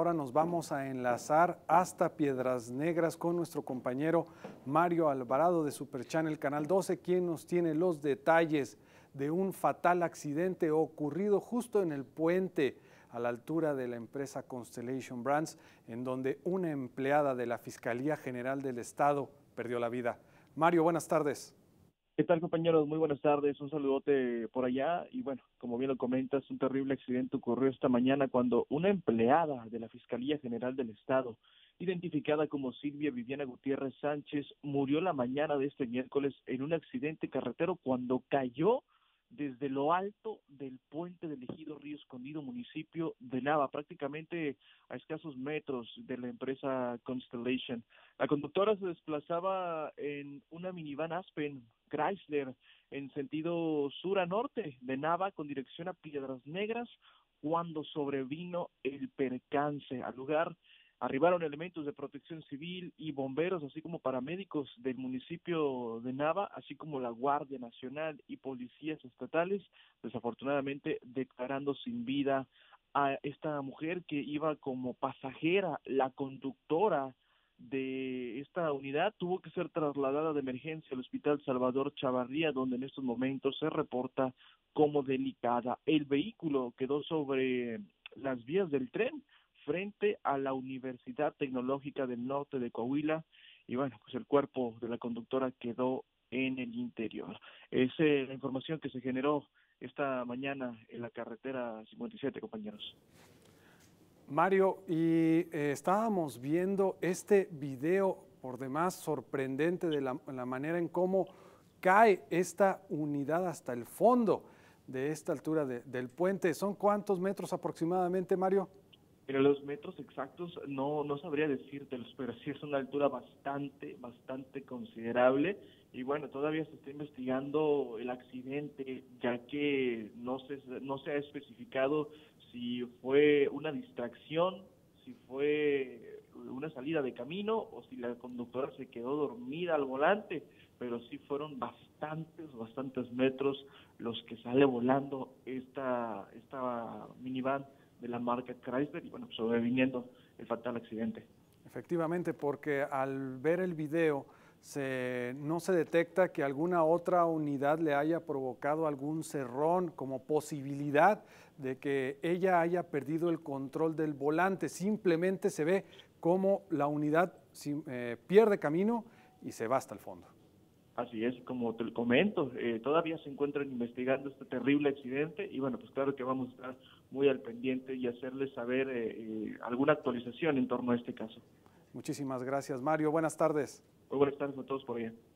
Ahora nos vamos a enlazar hasta Piedras Negras con nuestro compañero Mario Alvarado de Super Channel Canal 12, quien nos tiene los detalles de un fatal accidente ocurrido justo en el puente a la altura de la empresa Constellation Brands, en donde una empleada de la Fiscalía General del Estado perdió la vida. Mario, buenas tardes. ¿Qué tal, compañeros? Muy buenas tardes, un saludote por allá. Y bueno, como bien lo comentas, un terrible accidente ocurrió esta mañana cuando una empleada de la Fiscalía General del Estado, identificada como Silvia Viviana Gutiérrez Sánchez, murió la mañana de este miércoles en un accidente carretero cuando cayó desde lo alto del puente del ejido Río Escondido, municipio de Nava, prácticamente a escasos metros de la empresa Constellation. La conductora se desplazaba en una minivan Aspen Chrysler en sentido sur a norte de Nava con dirección a Piedras Negras cuando sobrevino el percance. Al lugar arribaron elementos de protección civil y bomberos, así como paramédicos del municipio de Nava, así como la Guardia Nacional y policías estatales, desafortunadamente declarando sin vida a esta mujer que iba como pasajera. La conductora de esta unidad tuvo que ser trasladada de emergencia al Hospital Salvador Chavarría, donde en estos momentos se reporta como delicada. El vehículo quedó sobre las vías del tren frente a la Universidad Tecnológica del Norte de Coahuila, y bueno, pues el cuerpo de la conductora quedó en el interior. Es la información que se generó esta mañana en la carretera 57, compañeros. Mario, y estábamos viendo este video por demás sorprendente de la manera en cómo cae esta unidad hasta el fondo de esta altura del puente. ¿Son cuántos metros aproximadamente, Mario? Pero los metros exactos no sabría decírtelos, pero sí es una altura bastante considerable. Y bueno, todavía se está investigando el accidente, ya que no se ha especificado si fue una distracción, si fue una salida de camino o si la conductora se quedó dormida al volante, pero sí fueron bastantes metros los que sale volando esta minivan de la marca Chrysler y bueno, sobreviniendo el fatal accidente. Efectivamente, porque al ver el video no se detecta que alguna otra unidad le haya provocado algún cerrón como posibilidad de que ella haya perdido el control del volante. Simplemente se ve cómo la unidad pierde camino y se va hasta el fondo. Así es, como te lo comento, todavía se encuentran investigando este terrible accidente y bueno, pues claro que vamos a estar muy al pendiente y hacerles saber alguna actualización en torno a este caso. Muchísimas gracias, Mario. Buenas tardes. Muy buenas tardes a todos por allá.